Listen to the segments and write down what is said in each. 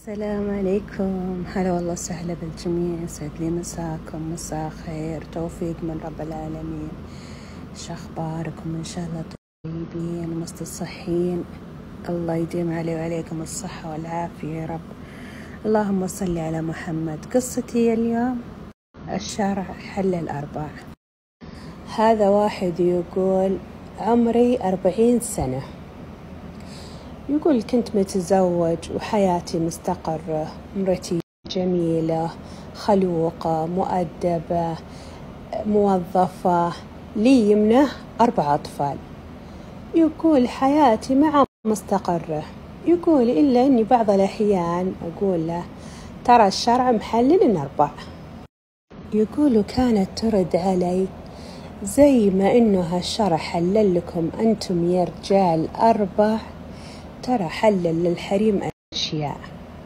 السلام عليكم، هلا والله وسهلا بالجميع. يسعد لي مساكم مساء خير، توفيق من رب العالمين. شو اخباركم؟ ان شاء الله طيبين ومستصحين. الله يديم علي وعليكم الصحة والعافية يا رب. اللهم صل على محمد. قصتي اليوم الشرع حل الأربع. هذا واحد يقول عمري 40 سنة، يقول كنت متزوج وحياتي مستقرة، مرتي جميلة خلوقة مؤدبة موظفة، لي يمنه 4 أطفال. يقول حياتي معه مستقرة، يقول إلا أني بعض الأحيان أقول له ترى الشرع محلل 4. يقول كانت ترد علي زي ما إنه الشرع حلل لكم أنتم يا رجال 4، ترى حلل للحريم أشياء.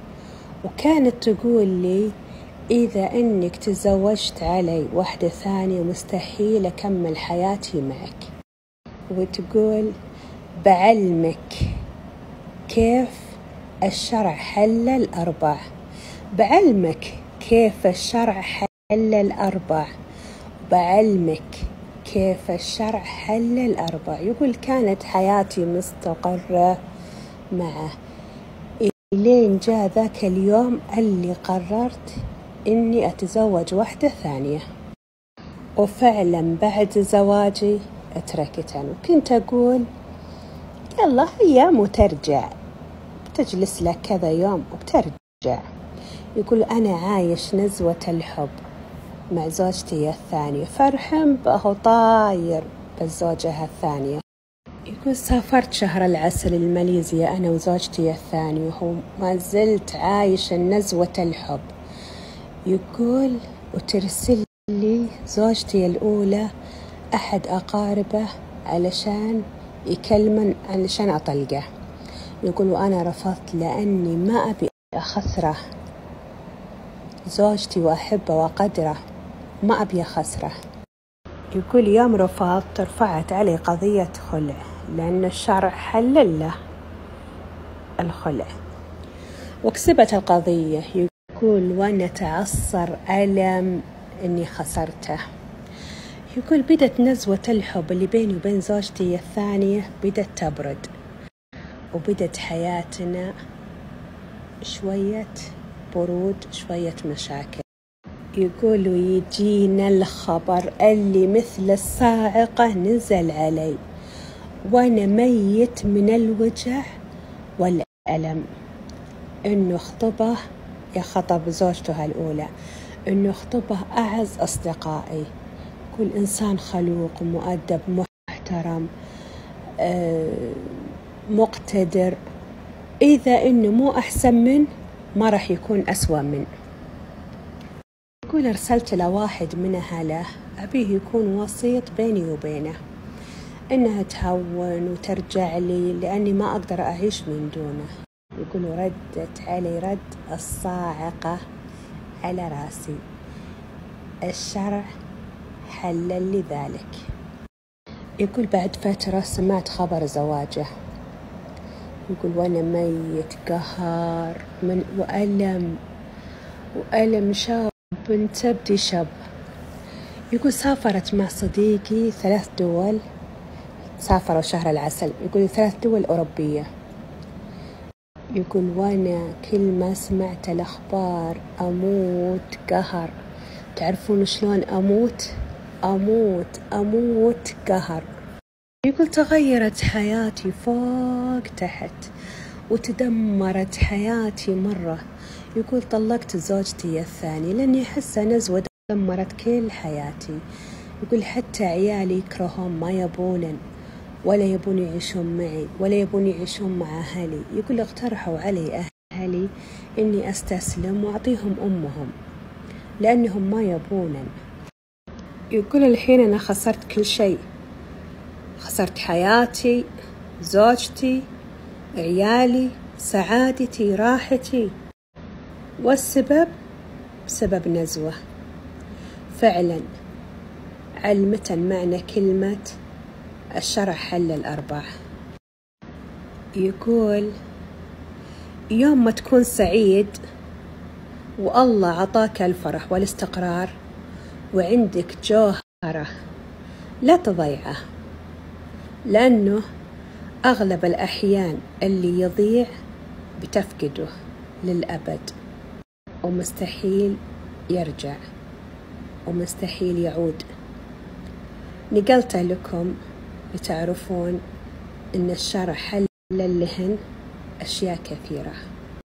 وكانت تقول لي إذا إنك تزوجت علي واحدة ثانية مستحيل أكمل حياتي معك. وتقول بعلمك كيف الشرع حلل 4، بعلمك كيف الشرع حلل 4، بعلمك كيف الشرع حلل 4. يقول كانت حياتي مستقرة معه إلين جاء ذاك اليوم اللي قررت إني أتزوج واحدة ثانية، وفعلا بعد زواجي اتركتها. وكنت أقول يلا أيام وترجع، بتجلس لك كذا يوم وبترجع. يقول أنا عايش نزوة الحب مع زوجتي الثانية، فرحم به طاير بالزوجة الثانية. يقول سافرت شهر العسل الماليزيا أنا وزوجتي الثانية، وهو ما زلت عايش نزوة الحب. يقول وترسل لي زوجتي الأولى أحد أقاربه علشان يكلمن علشان أطلقه. يقول وأنا رفضت لأني ما أبي أخسره، زوجتي وأحبه وقدره ما أبي أخسره. يقول يوم رفضت رفعت علي قضية خلع، لأن الشرع حلل له الخلع، وكسبت القضية. يقول وأنا تعصر ألم إني خسرته. يقول بدت نزوة الحب اللي بيني وبين زوجتي الثانية بدت تبرد، وبدت حياتنا شوية برود شوية مشاكل. يقول ويجينا الخبر اللي مثل الصاعقة نزل علي، وأنا ميت من الوجع والألم. إنه خطبه يخطب زوجته الأولى، إنه خطبه أعز أصدقائي، كل إنسان خلوق مؤدب محترم مقتدر، إذا إنه مو أحسن منه ما راح يكون أسوأ منه. يقول أرسلت لواحد من أهله أبيه يكون وسيط بيني وبينه، إنها تهون وترجع لي لأني ما أقدر أعيش من دونه. يقول ردت علي رد الصاعقة على راسي، الشرع حلل لي ذلك. يقول بعد فترة سمعت خبر زواجه، يقول وأنا ميت قهر من وألم شاب تبدي شاب. يقول سافرت مع صديقي 3 دول، سافروا شهر العسل، يقول 3 دول أوروبية. يقول وأنا كل ما سمعت الأخبار أموت قهر. تعرفون شلون أموت قهر. يقول تغيرت حياتي فوق تحت وتدمرت حياتي مرة. يقول طلقت زوجتي الثانية لأني أحس نزوة دمرت كل حياتي. يقول حتى عيالي يكرهون، ما يبونن ولا يبون يعيشون معي ولا يبون يعيشون مع أهلي. يقول اقترحوا علي أهلي إني أستسلم وأعطيهم أمهم لأنهم ما يبونن. يقول الحين أنا خسرت كل شيء، خسرت حياتي، زوجتي، عيالي، سعادتي، راحتي، والسبب سبب نزوة. فعلا علمة معنى كلمة الشرع حلل 4. يقول يوم ما تكون سعيد والله عطاك الفرح والاستقرار وعندك جوهرة لا تضيعه، لأنه أغلب الأحيان اللي يضيع بتفقده للأبد، ومستحيل يرجع ومستحيل يعود. نقلت لكم لتعرفون إن الشرع حل للهن أشياء كثيرة.